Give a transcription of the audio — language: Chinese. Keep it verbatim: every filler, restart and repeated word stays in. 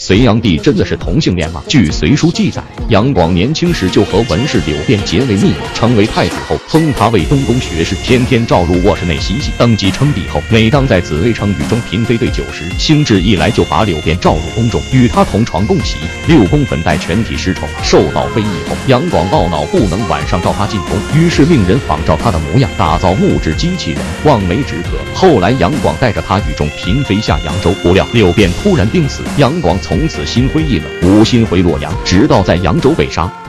隋炀帝真的是同性恋吗？据《隋书》记载，杨广年轻时就和文士柳辩结为密友，成为太子后，封他为东宫学士，天天召入卧室内嬉戏。登基称帝后，每当在紫薇城与中嫔妃对酒时，兴致一来就把柳辩召入宫中，与他同床共席。六宫粉黛全体失宠，受到非议后，杨广懊恼不能晚上召他进宫，于是令人仿照他的模样，打造木质机器人，望梅止渴。后来杨广带着他与众嫔妃下扬州，不料柳辩突然病死，杨广从此心灰意冷，无心回洛阳，直到在扬州被杀。